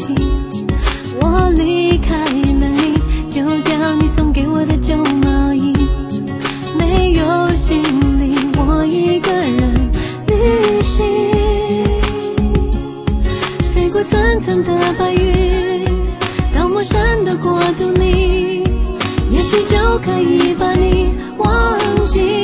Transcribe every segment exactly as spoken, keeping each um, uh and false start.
起。我离开了你，丢掉你送给我的旧毛衣，没有行李，我一个人旅行，飞过层层的白云，到陌生的国度里，也许就可以把你忘记。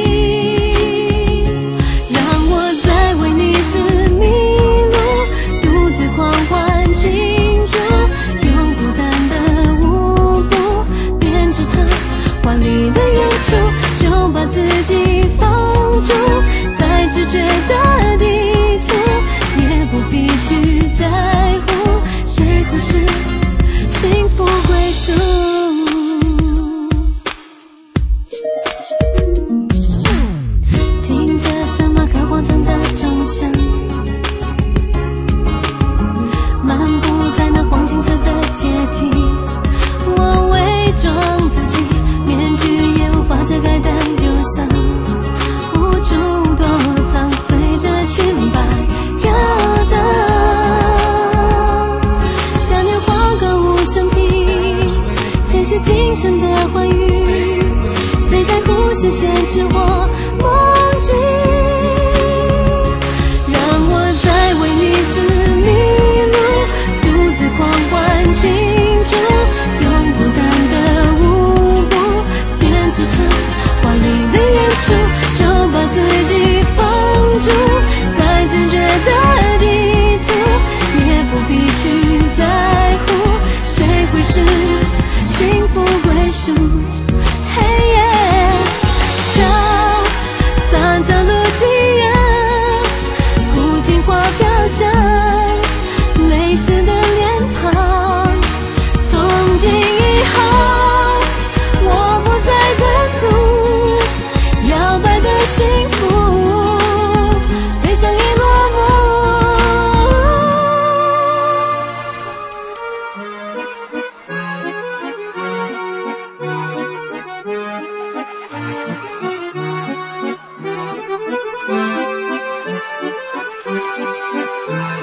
今生的欢愉，谁在乎是现实或梦境？让我再为你死迷路，独自狂欢庆祝，用孤单的舞步编织成华丽的演出，就把自己放逐在坚决的地图，也不必去在乎谁会是幸福归属。嘿耶，就三条路径，不听话飘向泪湿的脸庞。从今以后，我不再跟途摇摆的幸福，悲伤已落幕。Thank you.